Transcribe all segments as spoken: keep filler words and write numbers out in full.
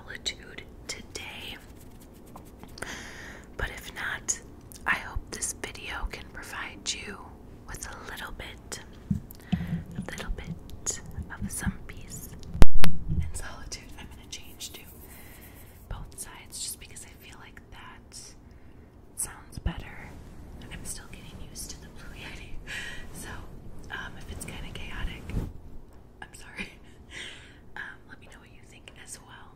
solitude today. But if not, I hope this video can provide you with a little bit, a little bit of some peace and solitude. I'm going to change to both sides just because I feel like that sounds better. I'm still getting used to the Blue Yeti, so um, if it's kind of chaotic, I'm sorry. Um, let me know what you think as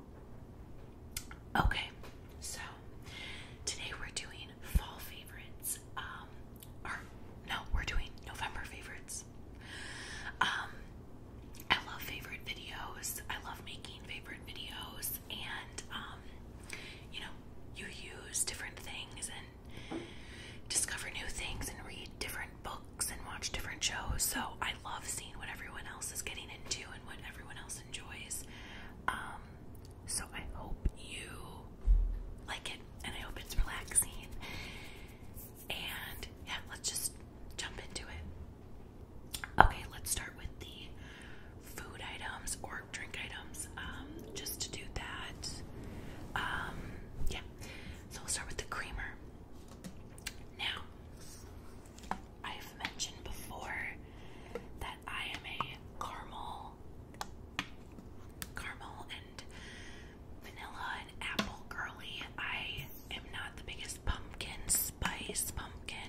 well. Okay, so today we're doing fall favorites. Um, or no, we're doing November favorites. Um, I love favorite videos. I love making favorite videos, and um, you know, you use different things and discover new things and read different books and watch different shows. So I love seeing what everyone else is getting into and what everyone else enjoys. Um, so I hope you like it, and I hope it's relaxing. And yeah, let's just jump into it. Okay, let's start with the food items or drink items. Um, just to do that. Um, yeah. So we'll start with the creamer. Now, I've mentioned before that I am a caramel, caramel and vanilla and apple girly. I am not the biggest pumpkin spice, pumpkin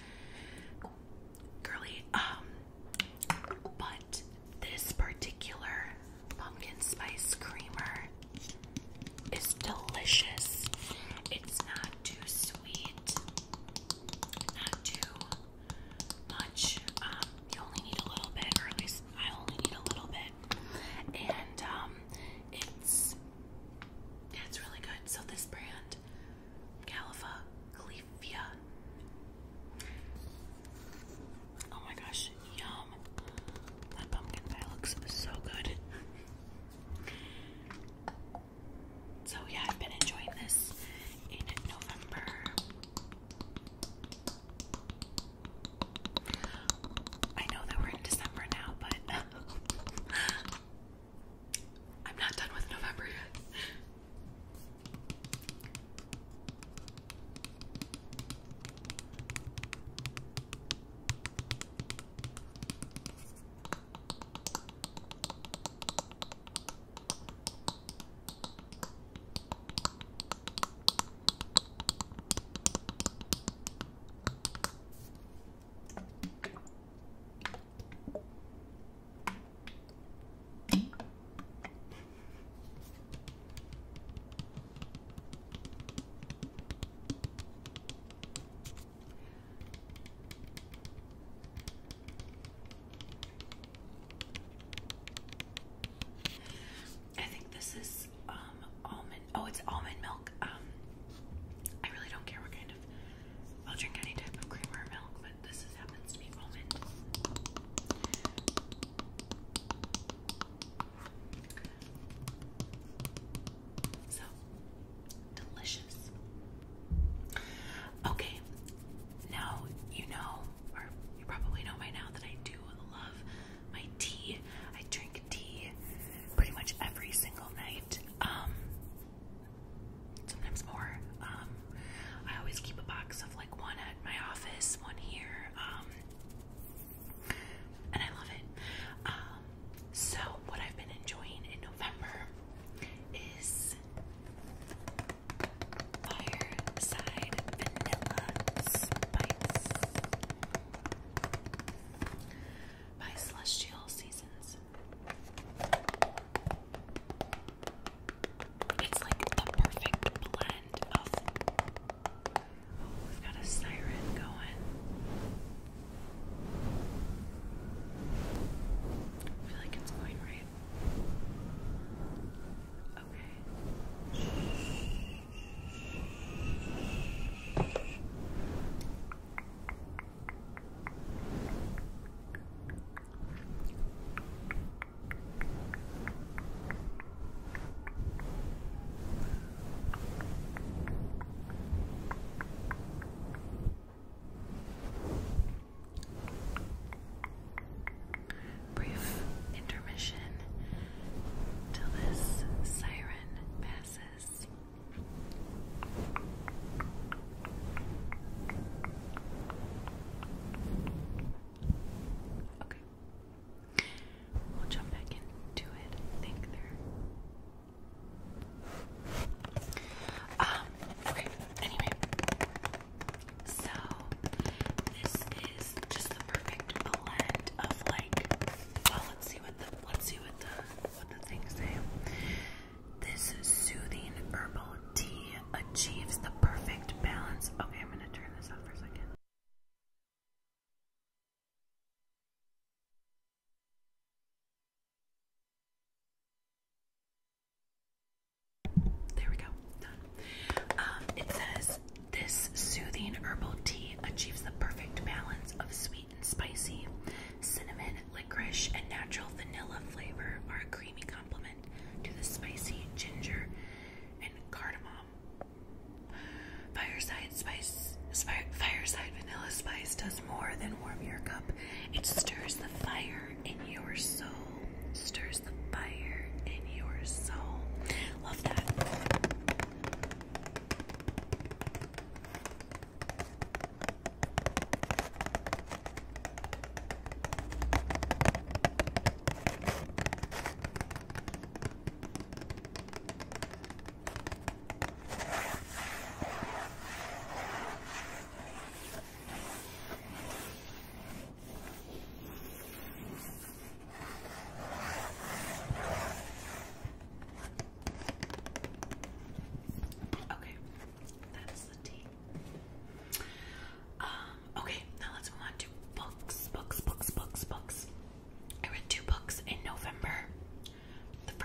girly. Um, but this particular pumpkin spice creamer is delicious. It's not too sweet, not too much. Um, you only need a little bit, or at least I only need a little bit. And um, it's yeah, it's really good. So this brand, Califia, Califia. Oh my gosh, yum! That pumpkin pie looks so good. So yeah, I've been enjoying this in November. I know that we're in December now, but I'm not done with November yet.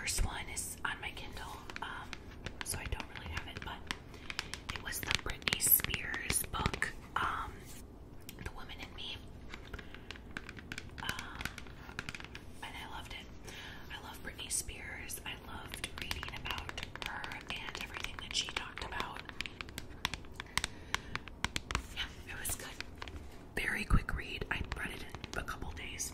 first one is on my Kindle, um, so I don't really have it, but it was the Britney Spears book, um, The Woman in Me, um, and I loved it. I love Britney Spears. I loved reading about her and everything that she talked about. Yeah, it was good. Very quick read. I read it in a couple days.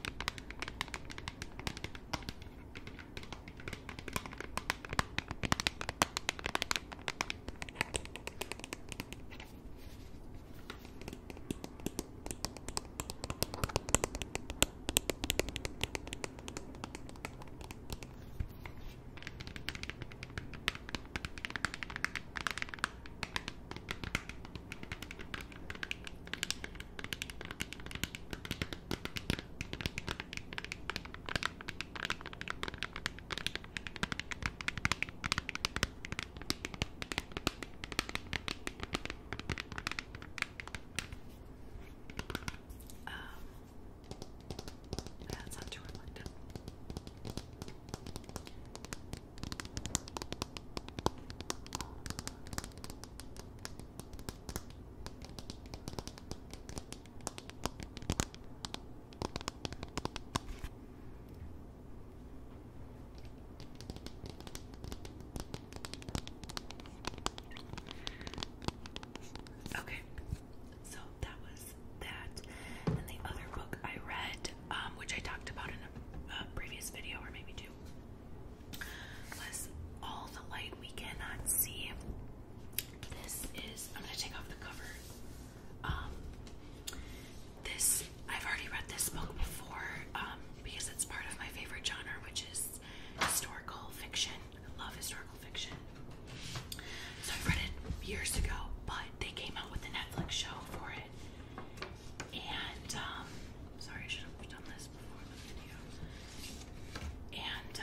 Okay, so that was that. And the other book I read, um, which I talked about in a, a previous video, or maybe two, was All the Light We Cannot See. This is, I'm going to take off the cover. Um, this, I've already read this book before, um, because it's part of my favorite genre, which is historical fiction. I love historical fiction. So I read it years ago, but they came out with a Netflix show for it. And, um, sorry, I should have done this before the video. And,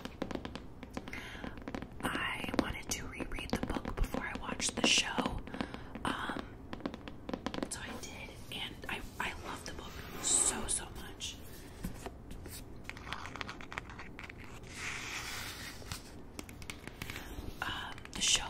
um, I wanted to reread the book before I watched the show. Um, so I did, and I, I love the book so, so much. Um, the show